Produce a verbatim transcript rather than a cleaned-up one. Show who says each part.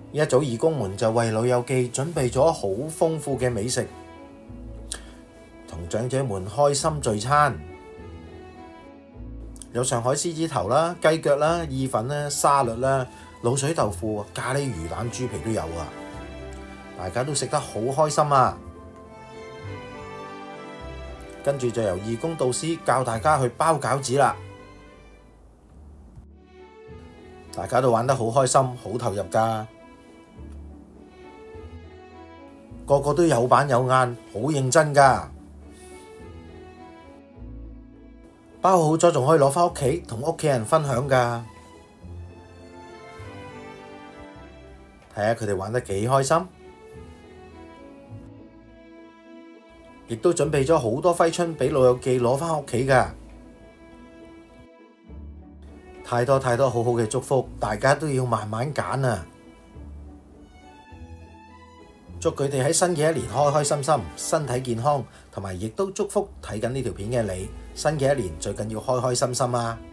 Speaker 1: 一早義工們就為老友記準備咗好豐富嘅美食，同長者們開心聚餐。有上海獅子頭啦、雞腳啦、意粉啦、沙律啦、滷水豆腐、咖喱魚蛋、豬皮都有啊！大家都食得好開心啊！跟住就由義工導師教大家去包餃子啦。大家都玩得好開心，好投入㗎，個個都有板有眼，好認真㗎。包好咗仲可以攞返屋企同屋企人分享㗎。睇下佢哋玩得幾開心，亦都準備咗好多揮春俾老友記攞返屋企㗎。太多太多好好嘅祝福，大家都要慢慢揀啊！祝佢哋喺新嘅一年開開心心，身體健康，同埋亦都祝福睇緊呢條片嘅你，新嘅一年最緊要開開心心啊！